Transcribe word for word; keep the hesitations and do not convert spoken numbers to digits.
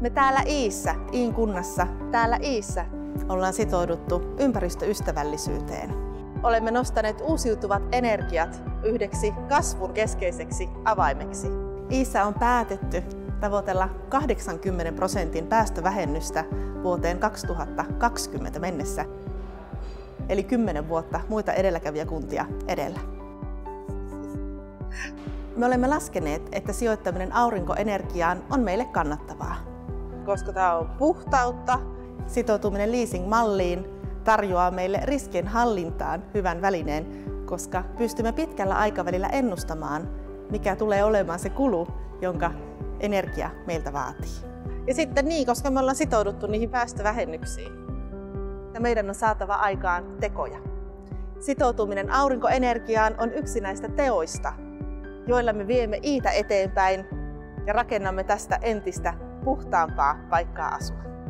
Me täällä Iissä, Iin kunnassa, täällä Iissä ollaan sitouduttu ympäristöystävällisyyteen. Olemme nostaneet uusiutuvat energiat yhdeksi kasvun keskeiseksi avaimeksi. Iissä on päätetty tavoitella kahdeksankymmenen prosentin päästövähennystä vuoteen kaksituhattakaksikymmentä mennessä, eli kymmenen vuotta muita edelläkävijäkuntia edellä. Me olemme laskeneet, että sijoittaminen aurinkoenergiaan on meille kannattavaa. Koska tämä on puhtautta, sitoutuminen leasing-malliin tarjoaa meille riskien hallintaan hyvän välineen, koska pystymme pitkällä aikavälillä ennustamaan, mikä tulee olemaan se kulu, jonka energia meiltä vaatii. Ja sitten niin, koska me ollaan sitouduttu niihin päästövähennyksiin, ja meidän on saatava aikaan tekoja. Sitoutuminen aurinkoenergiaan on yksi näistä teoista, joilla me viemme Iitä eteenpäin ja rakennamme tästä entistä puhtaampaa paikkaa asua.